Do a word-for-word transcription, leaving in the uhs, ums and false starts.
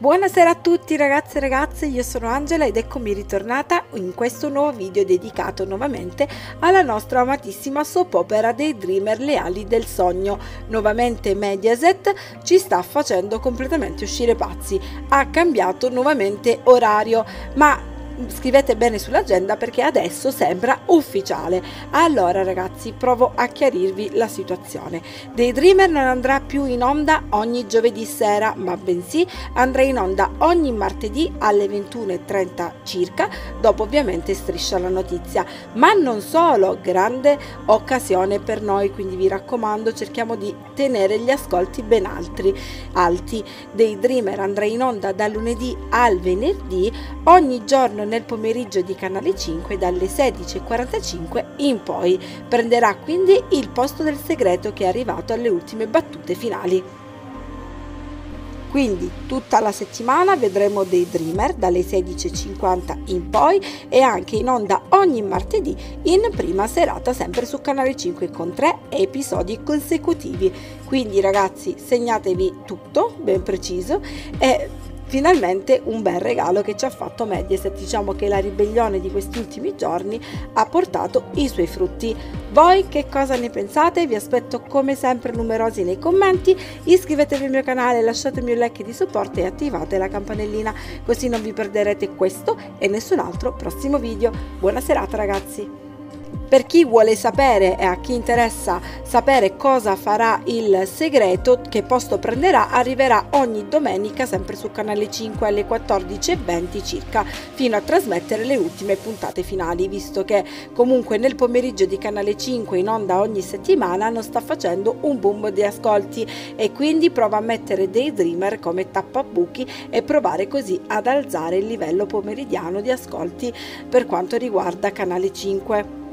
Buonasera a tutti ragazzi e ragazze, io sono Angela ed eccomi ritornata in questo nuovo video dedicato nuovamente alla nostra amatissima soap opera dei Dreamer, le ali del sogno. Nuovamente Mediaset ci sta facendo completamente uscire pazzi, ha cambiato nuovamente orario, ma scrivete bene sull'agenda perché adesso sembra ufficiale. Allora ragazzi, provo a chiarirvi la situazione. Dei Dreamer non andrà più in onda ogni giovedì sera, ma bensì andrà in onda ogni martedì alle ventuno e trenta circa, dopo ovviamente Striscia la notizia. Ma non solo, grande occasione per noi, quindi vi raccomando, cerchiamo di tenere gli ascolti ben altri, alti. Dei Dreamer andrà in onda dal lunedì al venerdì ogni giorno nel pomeriggio di Canale cinque dalle sedici e quarantacinque in poi. Prenderà quindi il posto del segreto che è arrivato alle ultime battute finali. Quindi tutta la settimana vedremo dei Dreamer dalle sedici e cinquanta in poi e anche in onda ogni martedì in prima serata sempre su Canale cinque con tre episodi consecutivi. Quindi ragazzi, segnatevi tutto ben preciso e finalmente un bel regalo che ci ha fatto Mediaset. Diciamo che la ribellione di questi ultimi giorni ha portato i suoi frutti. Voi che cosa ne pensate? Vi aspetto come sempre numerosi nei commenti, iscrivetevi al mio canale, lasciatemi un like di supporto e attivate la campanellina così non vi perderete questo e nessun altro prossimo video. Buona serata ragazzi! Per chi vuole sapere e a chi interessa sapere cosa farà il segreto, che posto prenderà, arriverà ogni domenica sempre su Canale cinque alle quattordici e venti circa, fino a trasmettere le ultime puntate finali, visto che comunque nel pomeriggio di Canale cinque in onda ogni settimana non sta facendo un boom di ascolti e quindi prova a mettere dei Dreamer come tappabuchi e provare così ad alzare il livello pomeridiano di ascolti per quanto riguarda Canale cinque.